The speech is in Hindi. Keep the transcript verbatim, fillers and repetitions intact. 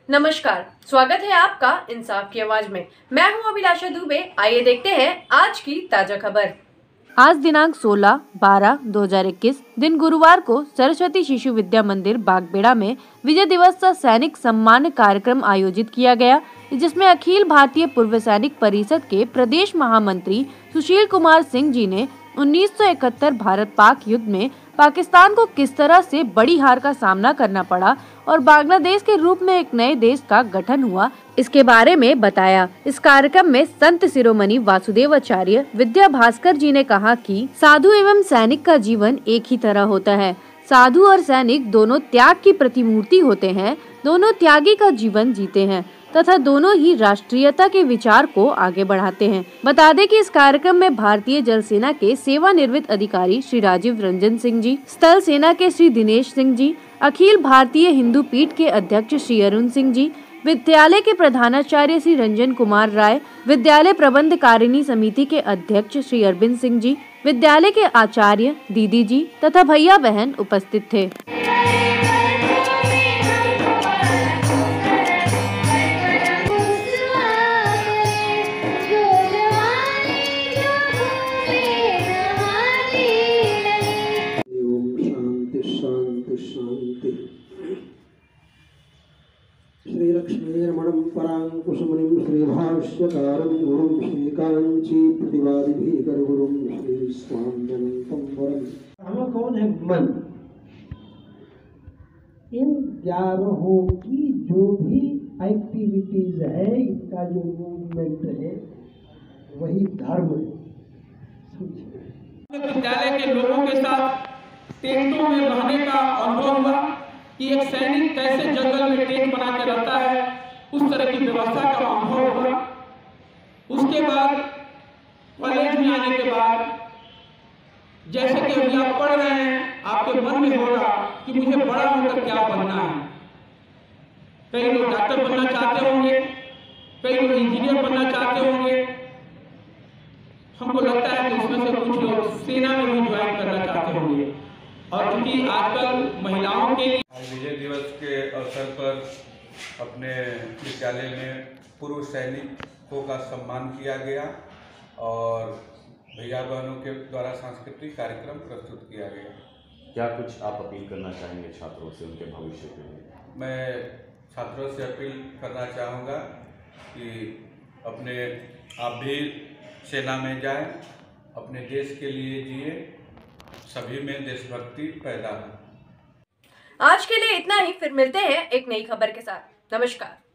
नमस्कार, स्वागत है आपका इंसाफ की आवाज में। मैं हूं अभिलाषा दुबे। आइए देखते हैं आज की ताजा खबर। आज दिनांक सोलह बारह दो हजार इक्कीस दिन गुरुवार को सरस्वती शिशु विद्या मंदिर बागबेड़ा में विजय दिवस का सैनिक सम्मान कार्यक्रम आयोजित किया गया, जिसमें अखिल भारतीय पूर्व सैनिक परिषद के प्रदेश महामंत्री सुशील कुमार सिंह जी ने उन्नीस सौ इकहत्तर भारत पाक युद्ध में पाकिस्तान को किस तरह से बड़ी हार का सामना करना पड़ा और बांग्लादेश के रूप में एक नए देश का गठन हुआ, इसके बारे में बताया। इस कार्यक्रम में संत शिरोमणि वासुदेवाचार्य विद्या भास्कर जी ने कहा कि साधु एवं सैनिक का जीवन एक ही तरह होता है। साधु और सैनिक दोनों त्याग की प्रतिमूर्ति होते हैं, दोनों त्यागी का जीवन जीते हैं तथा दोनों ही राष्ट्रीयता के विचार को आगे बढ़ाते हैं। बता दें कि इस कार्यक्रम में भारतीय जल सेना के सेवानिवृत्त अधिकारी श्री राजीव रंजन सिंह जी, स्थल सेना के श्री दिनेश सिंह जी, अखिल भारतीय हिंदू पीठ के अध्यक्ष श्री अरुण सिंह जी, विद्यालय के प्रधानाचार्य श्री रंजन कुमार राय, विद्यालय प्रबंध कारिणी समिति के अध्यक्ष श्री अरविंद सिंह जी, विद्यालय के आचार्य, दीदी जी तथा भैया बहन उपस्थित थे। शांति। श्री लक्ष्मीर्मणं परांकुशमुनिं श्री भाष्यकारं गुरुं श्री कांची प्रतिवादिभीकर गुरुं श्री स्वाम्यनंतं वरं। हम कौन है? मन। इन ग्यारहों की जो भी एक्टिविटीज है, इनका जो मूवमेंट है, वही धर्म है। विद्यालय के लोगों के साथ टेंटों में रहने का अनुभव हुआ कि एक सैनिक कैसे जंगल में टेंट बना के रहता है, उस तरह की व्यवस्था का अनुभव हुआ। उसके बाद कॉलेज में आने के बाद जैसे कि अभी आप पढ़ रहे हैं, आपके मन में होगा कि मुझे बड़ा होकर क्या बनना है। कई लोग डॉक्टर बनना चाहते होंगे, कई लोग इंजीनियर बनना चाहते होंगे। हमको लगता है कि उसमें से कुछ लोग सेना में भी ज्वाइन करना चाहते होंगे। और क्योंकि आजकल महिलाओं के लिए विजय दिवस के अवसर पर अपने विद्यालय में पूर्व सैनिकों का सम्मान किया गया और भैया बहनों के द्वारा सांस्कृतिक कार्यक्रम प्रस्तुत किया गया। क्या कुछ आप अपील करना चाहेंगे छात्रों से उनके भविष्य के लिए? मैं छात्रों से अपील करना चाहूँगा कि अपने आप भी सेना में जाएं, अपने देश के लिए जिए, सभी में देशभक्ति पैदा हो। आज के लिए इतना ही, फिर मिलते हैं एक नई खबर के साथ। नमस्कार।